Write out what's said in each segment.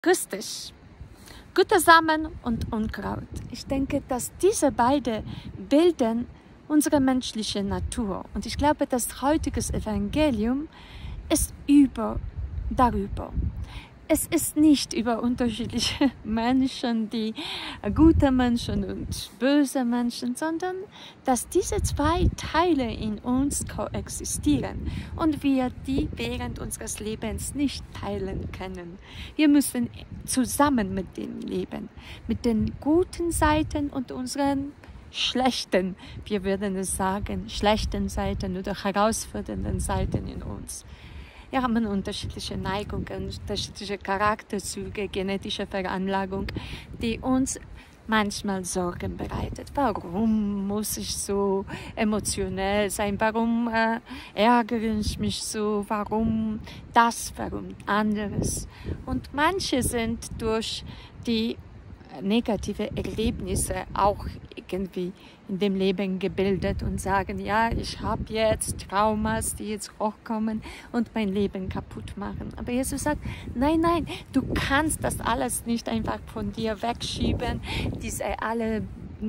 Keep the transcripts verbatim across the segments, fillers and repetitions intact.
Grüß dich. Guter Samen und Unkraut. Ich denke, dass diese beiden bilden unsere menschliche Natur. Und ich glaube, das heutige Evangelium ist über darüber. Es ist nicht über unterschiedliche Menschen, die gute Menschen und böse Menschen, sondern dass diese zwei Teile in uns koexistieren und wir die während unseres Lebens nicht teilen können. Wir müssen zusammen mit dem leben, mit den guten Seiten und unseren schlechten, wir würden es sagen, schlechten Seiten oder herausfordernden Seiten in uns. Wir haben unterschiedliche Neigungen, unterschiedliche Charakterzüge, genetische Veranlagung, die uns manchmal Sorgen bereitet. Warum muss ich so emotionell sein? Warum äh, ärgere ich mich so? Warum das? Warum anderes? Und manche sind durch die negative Erlebnisse auch irgendwie in dem Leben gebildet und sagen, ja, ich habe jetzt Traumas, die jetzt hochkommen und mein Leben kaputt machen. Aber Jesus sagt, nein, nein, du kannst das alles nicht einfach von dir wegschieben, diese alle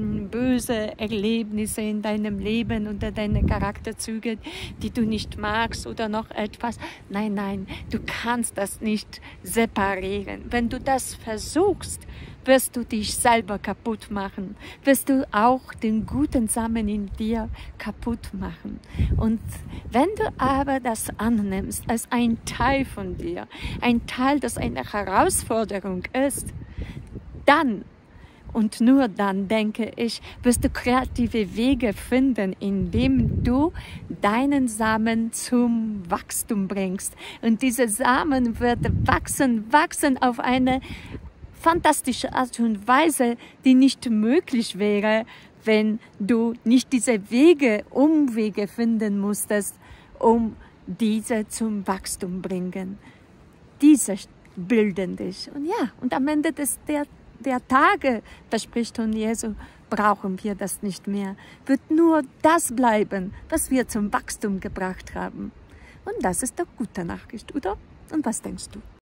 böse Erlebnisse in deinem Leben oder deine Charakterzüge, die du nicht magst oder noch etwas. Nein, nein, du kannst das nicht separieren. Wenn du das versuchst, wirst du dich selber kaputt machen, wirst du auch den guten Samen in dir kaputt machen. Und wenn du aber das annimmst als ein Teil von dir, ein Teil, das eine Herausforderung ist, dann und nur dann, denke ich, wirst du kreative Wege finden, indem du deinen Samen zum Wachstum bringst. Und dieser Samen wird wachsen, wachsen auf eine fantastische Art und Weise, die nicht möglich wäre, wenn du nicht diese Wege, Umwege finden musstest, um diese zum Wachstum bringen. Diese bilden dich. Und ja, und am Ende des der der Tage, verspricht uns Jesus, brauchen wir das nicht mehr. Wird nur das bleiben, was wir zum Wachstum gebracht haben. Und das ist eine gute Nachricht, oder? Und was denkst du?